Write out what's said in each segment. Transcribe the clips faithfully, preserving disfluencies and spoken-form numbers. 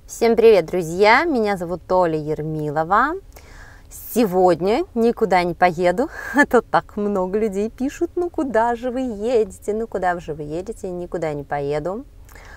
Всем привет, друзья! Меня зовут Оля Ермилова. Сегодня никуда не поеду, а то так много людей пишут: ну куда же вы едете, ну куда же вы едете, никуда не поеду.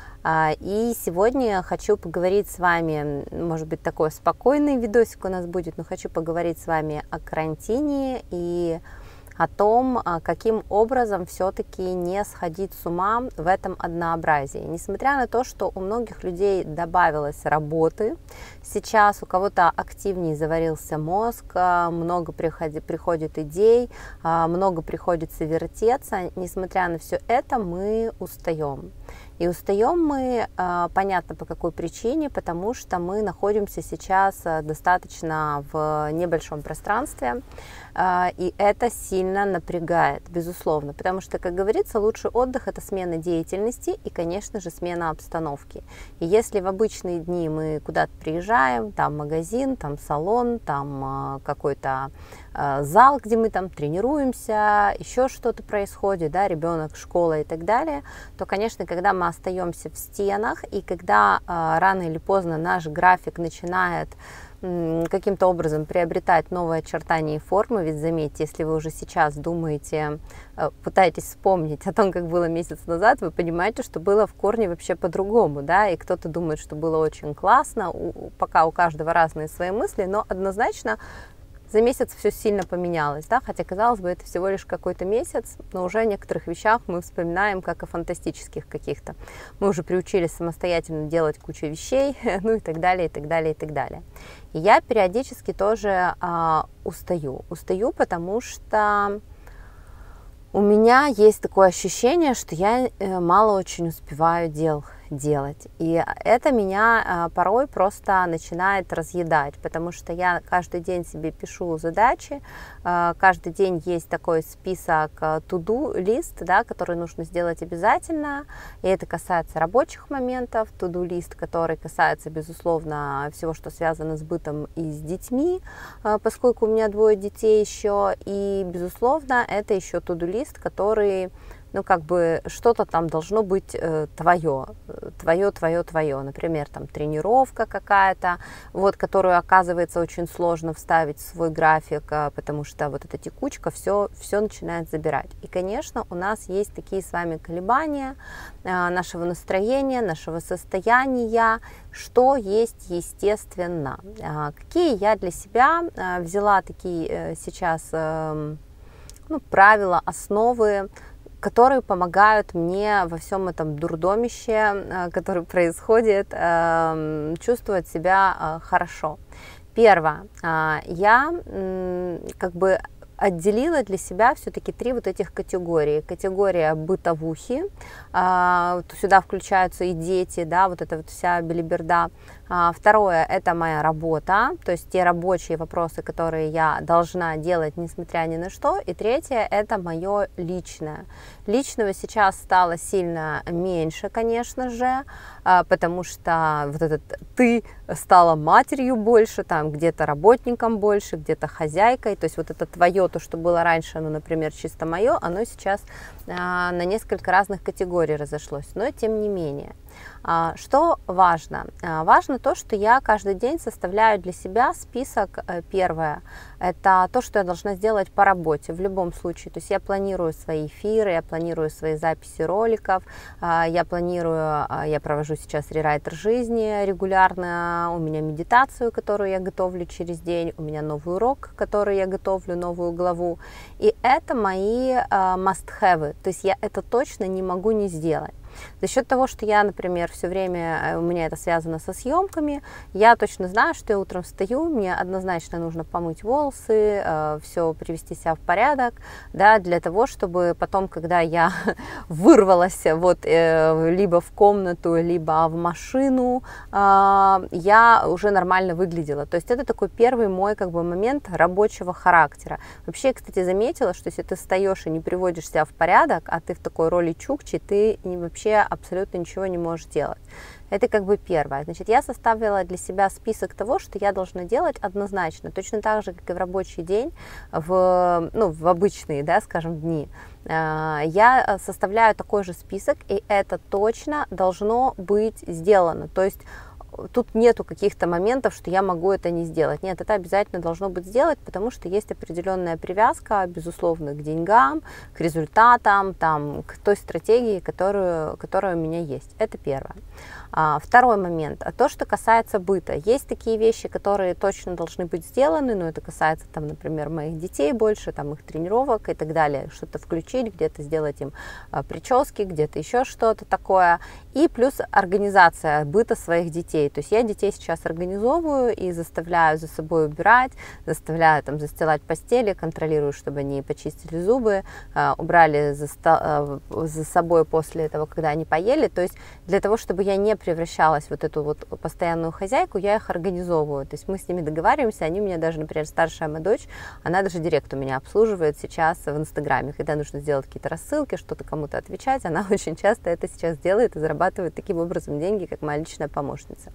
И сегодня я хочу поговорить с вами, может быть, такой спокойный видосик у нас будет, но хочу поговорить с вами о карантине и о том, каким образом все-таки не сходить с ума в этом однообразии. Несмотря на то, что у многих людей добавилось работы, сейчас у кого-то активнее заварился мозг, много приходит, приходит идей, много приходится вертеться, несмотря на все это мы устаем. И устаем мы, понятно, по какой причине, потому что мы находимся сейчас достаточно в небольшом пространстве, и это сильно напрягает, безусловно, потому что, как говорится, лучший отдых – это смена деятельности и, конечно же, смена обстановки. И если в обычные дни мы куда-то приезжаем, там магазин, там салон, там какой-то зал, где мы там тренируемся, еще что-то происходит, да, ребенок, школа и так далее, то, конечно, когда мы остаемся в стенах и когда рано или поздно наш график начинает каким-то образом приобретать новые очертания и формы, ведь заметьте, если вы уже сейчас думаете, пытаетесь вспомнить о том, как было месяц назад, вы понимаете, что было в корне вообще по-другому, да, и кто-то думает, что было очень классно, пока у каждого разные свои мысли, но однозначно за месяц все сильно поменялось, да, хотя, казалось бы, это всего лишь какой-то месяц, но уже о некоторых вещах мы вспоминаем как о фантастических каких-то. Мы уже приучились самостоятельно делать кучу вещей, ну и так далее, и так далее, и так далее. И я периодически тоже а, устаю. Устаю, потому что у меня есть такое ощущение, что я мало очень успеваю дел делать. И это меня порой просто начинает разъедать, потому что я каждый день себе пишу задачи, каждый день есть такой список to-do лист, да, который нужно сделать обязательно, и это касается рабочих моментов, to-do лист, который касается, безусловно, всего, что связано с бытом и с детьми, поскольку у меня двое детей еще, и, безусловно, это еще to-do лист, который, ну, как бы, что-то там должно быть э, твое, твое, твое, твое, например, там, тренировка какая-то, вот, которую, оказывается, очень сложно вставить в свой график, э, потому что вот эта текучка все, все начинает забирать. И, конечно, у нас есть такие с вами колебания э, нашего настроения, нашего состояния, что есть естественно. Э, какие я для себя э, взяла такие э, сейчас э, ну, правила, основы, которые помогают мне во всем этом дурдомище, который происходит, чувствовать себя хорошо. Первое. Я как бы отделила для себя все-таки три вот этих категории. Категория бытовухи, сюда включаются и дети, да, вот эта вот вся белиберда. Второе – это моя работа, то есть те рабочие вопросы, которые я должна делать, несмотря ни на что. И третье – это мое личное. Личного сейчас стало сильно меньше, конечно же, потому что вот этот ты стала матерью больше, там где-то работником больше, где-то хозяйкой. То есть вот это твое, то, что было раньше, ну, например, чисто мое, оно сейчас на несколько разных категорий разошлось. Но тем не менее. Что важно? Важно то, что я каждый день составляю для себя список. Первое – это то, что я должна сделать по работе в любом случае. То есть я планирую свои эфиры, я планирую свои записи роликов, я планирую, я провожу сейчас рерайтер жизни регулярно, у меня медитацию, которую я готовлю через день, у меня новый урок, который я готовлю, новую главу. И это мои must-have, то есть я это точно не могу не сделать. За счет того, что я, например, все время, у меня это связано со съемками, я точно знаю, что я утром встаю, мне однозначно нужно помыть волосы, все привести себя в порядок, да, для того, чтобы потом, когда я вырвалась вот либо в комнату, либо в машину, я уже нормально выглядела. То есть это такой первый мой как бы момент рабочего характера. Вообще, кстати, заметила, что если ты встаешь и не приводишь себя в порядок, а ты в такой роли чукчи, ты вообще абсолютно ничего не можешь делать. Это как бы первое. Значит, я составила для себя список того, что я должна делать однозначно, точно так же, как и в рабочий день, в, ну, в обычные, да, скажем, дни. Я составляю такой же список, и это точно должно быть сделано. То есть тут нету каких-то моментов, что я могу это не сделать. Нет, это обязательно должно быть сделать, потому что есть определенная привязка, безусловно, к деньгам, к результатам, там, к той стратегии, которую, которая у меня есть. Это первое. А, второй момент. А то, что касается быта. Есть такие вещи, которые точно должны быть сделаны, но это касается, там, например, моих детей больше, там, их тренировок и так далее. Что-то включить, где-то сделать им а, прически, где-то еще что-то такое. И плюс организация быта своих детей. То есть я детей сейчас организовываю и заставляю за собой убирать, заставляю там застилать постели, контролирую, чтобы они почистили зубы, а, убрали за, а, за собой после этого, когда они поели. То есть для того, чтобы я не превращалась в вот эту вот постоянную хозяйку, я их организовываю. То есть мы с ними договариваемся, они у меня даже, например, старшая моя дочь, она даже директ у меня обслуживает сейчас в Инстаграме. Когда нужно сделать какие-то рассылки, что-то кому-то отвечать, она очень часто это сейчас делает и зарабатывает таким образом деньги, как моя личная помощница.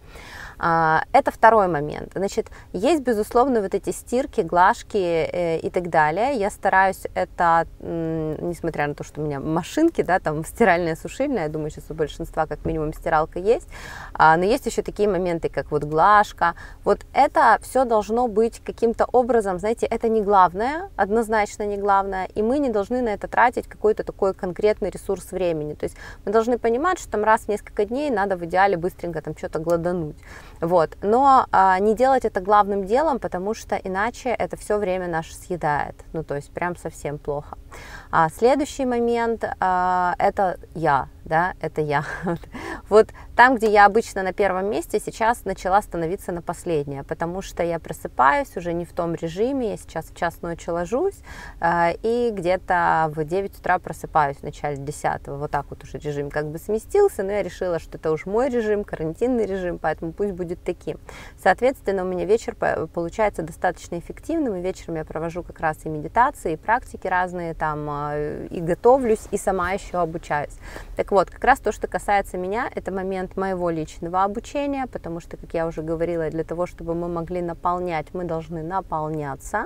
Это второй момент. Значит, есть, безусловно, вот эти стирки, глажки и так далее. Я стараюсь это, несмотря на то, что у меня машинки, да, там стиральная, сушильная, я думаю, сейчас у большинства как минимум стиралка есть, но есть еще такие моменты, как вот глажка. Вот это все должно быть каким-то образом, знаете, это не главное, однозначно не главное, и мы не должны на это тратить какой-то такой конкретный ресурс времени. То есть мы должны понимать, что там раз в несколько дней надо в идеале быстренько там что-то гладануть. Вот. Но а, не делать это главным делом, потому что иначе это все время наше съедает. Ну, то есть прям совсем плохо. А следующий момент а, это я, да, это я. Вот там, где я обычно на первом месте, сейчас начала становиться на последнее, потому что я просыпаюсь уже не в том режиме, я сейчас в час ночи ложусь а, и где-то в девять утра просыпаюсь в начале десятого. Вот так вот уже режим как бы сместился, но я решила, что это уж мой режим, карантинный режим, поэтому пусть будет таким. Соответственно, у меня вечер получается достаточно эффективным, и вечером я провожу как раз и медитации, и практики разные там, и готовлюсь, и сама еще обучаюсь. Так вот, как раз то, что касается меня, это момент моего личного обучения, потому что, как я уже говорила, для того, чтобы мы могли наполнять, мы должны наполняться,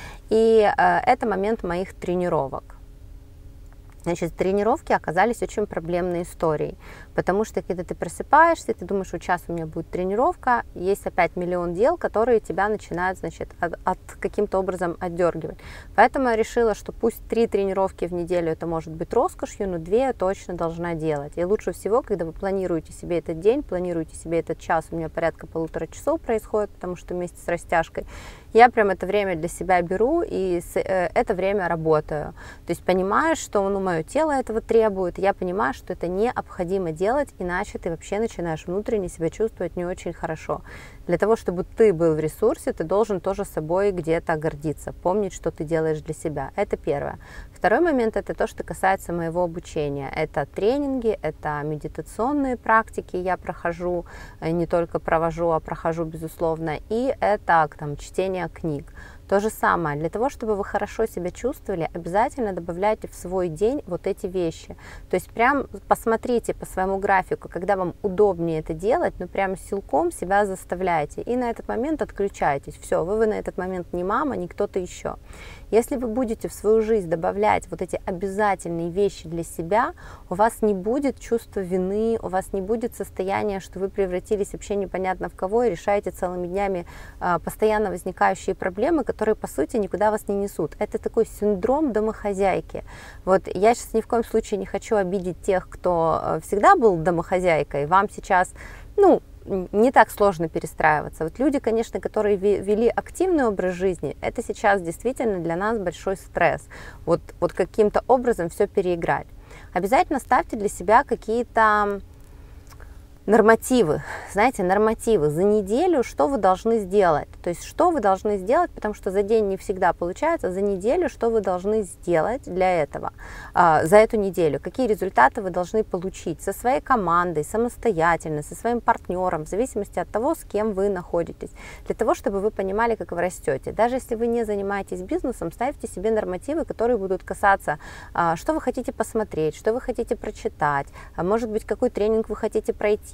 и э, это момент моих тренировок. Значит, тренировки оказались очень проблемной историей, потому что, когда ты просыпаешься, ты думаешь, что час у меня будет тренировка, есть опять миллион дел, которые тебя начинают, значит, от, от каким-то образом отдергивать. Поэтому я решила, что пусть три тренировки в неделю это может быть роскошью, но две я точно должна делать. И лучше всего, когда вы планируете себе этот день, планируете себе этот час, у меня порядка полутора часов происходит, потому что вместе с растяжкой, я прям это время для себя беру и с, э, это время работаю. То есть понимаешь, что ну, мое тело этого требует, я понимаю, что это необходимо делать, иначе ты вообще начинаешь внутренне себя чувствовать не очень хорошо. Для того, чтобы ты был в ресурсе, ты должен тоже собой где-то гордиться, помнить, что ты делаешь для себя. Это первое. Второй момент – это то, что касается моего обучения. Это тренинги, это медитационные практики я прохожу, не только провожу, а прохожу, безусловно, и это там, чтение книг. То же самое, для того, чтобы вы хорошо себя чувствовали, обязательно добавляйте в свой день вот эти вещи. То есть прям посмотрите по своему графику, когда вам удобнее это делать, но прям силком себя заставляйте. И на этот момент отключайтесь. Все, вы, вы на этот момент не мама, не кто-то еще. Если вы будете в свою жизнь добавлять вот эти обязательные вещи для себя, у вас не будет чувства вины, у вас не будет состояния, что вы превратились вообще непонятно в кого и решаете целыми днями а, постоянно возникающие проблемы, которые, по сути, никуда вас не несут. Это такой синдром домохозяйки. Вот я сейчас ни в коем случае не хочу обидеть тех, кто всегда был домохозяйкой. Вам сейчас, ну, не так сложно перестраиваться. Вот люди, конечно, которые вели активный образ жизни, это сейчас действительно для нас большой стресс. Вот, вот каким-то образом все переиграть. Обязательно ставьте для себя какие-то нормативы, знаете, нормативы за неделю, что вы должны сделать. То есть, что вы должны сделать, потому что за день не всегда получается, за неделю, что вы должны сделать для этого, э, за эту неделю, какие результаты вы должны получить со своей командой, самостоятельно, со своим партнером, в зависимости от того, с кем вы находитесь, для того, чтобы вы понимали, как вы растете. Даже если вы не занимаетесь бизнесом, ставьте себе нормативы, которые будут касаться, э, что вы хотите посмотреть, что вы хотите прочитать, а может быть, какой тренинг вы хотите пройти,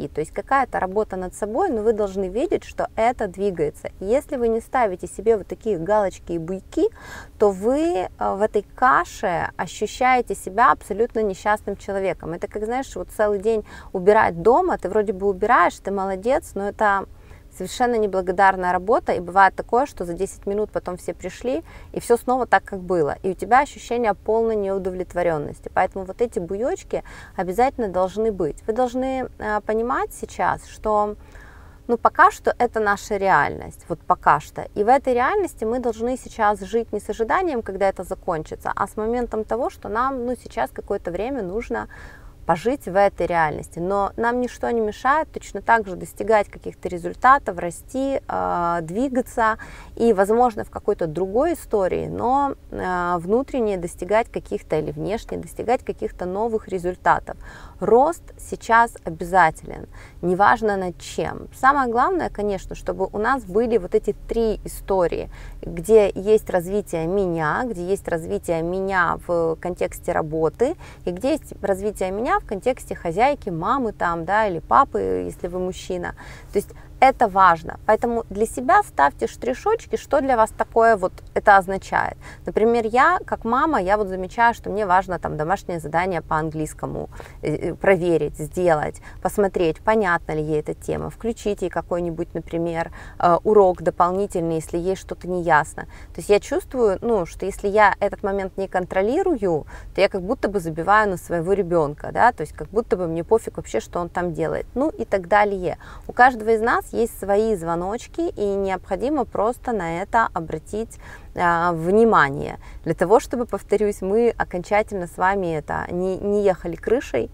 расти. То есть какая-то работа над собой, но вы должны видеть, что это двигается. Если вы не ставите себе вот такие галочки и буйки, то вы в этой каше ощущаете себя абсолютно несчастным человеком. Это как, знаешь, вот целый день убирать дома, ты вроде бы убираешь, ты молодец, но это совершенно неблагодарная работа, и бывает такое, что за десять минут потом все пришли, и все снова так, как было, и у тебя ощущение полной неудовлетворенности. Поэтому вот эти буёчки обязательно должны быть. Вы должны э, понимать сейчас, что ну, пока что это наша реальность, вот пока что. И в этой реальности мы должны сейчас жить не с ожиданием, когда это закончится, а с моментом того, что нам ну, сейчас какое-то время нужно пожить в этой реальности. Но нам ничто не мешает точно так же достигать каких-то результатов, расти, э, двигаться и, возможно, в какой-то другой истории, но э, внутренне достигать каких-то или внешне достигать каких-то новых результатов. Рост сейчас обязателен, неважно над чем. Самое главное, конечно, чтобы у нас были вот эти три истории, где есть развитие меня, где есть развитие меня в контексте работы, и где есть развитие меня в контексте хозяйки, мамы там, да, или папы, если вы мужчина. То есть это важно. Поэтому для себя ставьте штришочки, что для вас такое вот это означает. Например, я, как мама, я вот замечаю, что мне важно там домашнее задание по английскому проверить, сделать, посмотреть, понятна ли ей эта тема, включить ей какой-нибудь, например, урок дополнительный, если ей что-то не ясно. То есть я чувствую, ну, что если я этот момент не контролирую, то я как будто бы забиваю на своего ребенка, да, то есть как будто бы мне пофиг вообще, что он там делает, ну и так далее. У каждого из нас есть свои звоночки, и необходимо просто на это обратить а, внимание, для того, чтобы, повторюсь, мы окончательно с вами это не, не ехали крышей,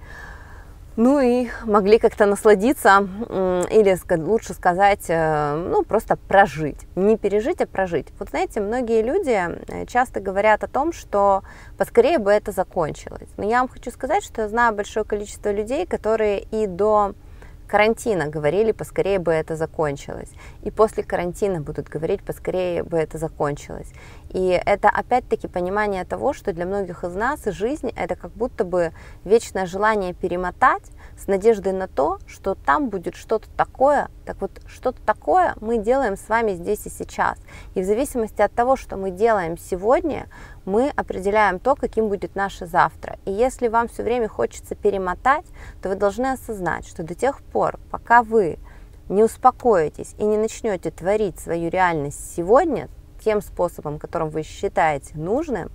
ну и могли как-то насладиться, или лучше сказать, ну просто прожить, не пережить, а прожить. Вот знаете, многие люди часто говорят о том, что поскорее бы это закончилось, но я вам хочу сказать, что я знаю большое количество людей, которые и до карантина говорили, поскорее бы это закончилось. И после карантина будут говорить, поскорее бы это закончилось. И это опять-таки понимание того, что для многих из нас жизнь это как будто бы вечное желание перемотать с надеждой на то, что там будет что-то такое. Так вот, что-то такое мы делаем с вами здесь и сейчас. И в зависимости от того, что мы делаем сегодня, мы определяем то, каким будет наше завтра. И если вам все время хочется перемотать, то вы должны осознать, что до тех пор, пока вы не успокоитесь и не начнете творить свою реальность сегодня, тем способом, которым вы считаете нужным,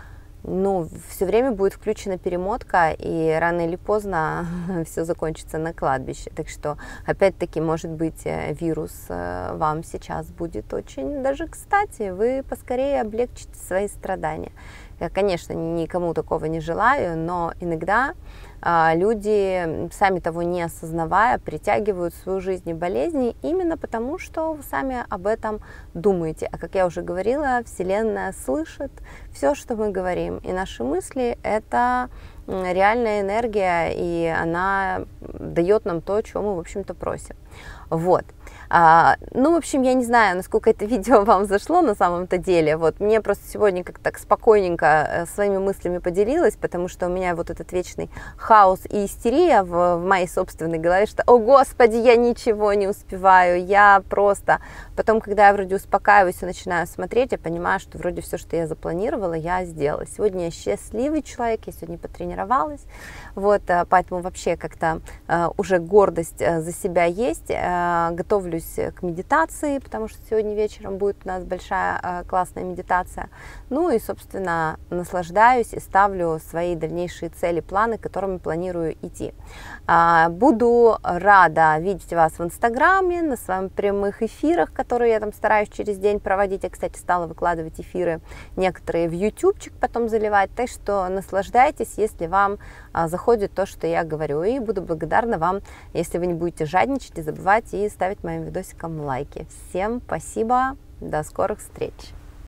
ну, все время будет включена перемотка, и рано или поздно все закончится на кладбище. Так что, опять-таки, может быть, вирус вам сейчас будет очень даже кстати. Вы поскорее облегчите свои страдания. Я, конечно, никому такого не желаю, но иногда а, люди, сами того не осознавая, притягивают в свою жизнь болезни именно потому, что вы сами об этом думаете. А как я уже говорила, Вселенная слышит все, что мы говорим. И наши мысли – это реальная энергия, и она дает нам то, чего мы, в общем-то, просим. Вот. А, ну, в общем, я не знаю, насколько это видео вам зашло на самом-то деле. Вот, мне просто сегодня как-то так спокойненько своими мыслями поделилась, потому что у меня вот этот вечный хаос и истерия в, в моей собственной голове, что, о господи, я ничего не успеваю, я просто... Потом, когда я вроде успокаиваюсь и начинаю смотреть, я понимаю, что вроде все, что я запланировала, я сделала. Сегодня я счастливый человек, я сегодня потренировалась, вот, поэтому вообще как-то уже гордость за себя есть, готовлюсь к медитации, потому что сегодня вечером будет у нас большая классная медитация. Ну и, собственно, наслаждаюсь и ставлю свои дальнейшие цели, планы, к которым планирую идти. Буду рада видеть вас в Инстаграме, на своих прямых эфирах, которые я там стараюсь через день проводить. Я, кстати, стала выкладывать эфиры некоторые в ютубчик, потом заливать. Так что наслаждайтесь, если вам заходит то, что я говорю. И буду благодарна вам, если вы не будете жадничать и забывать и ставить моим видосикам лайки. Всем спасибо, до скорых встреч!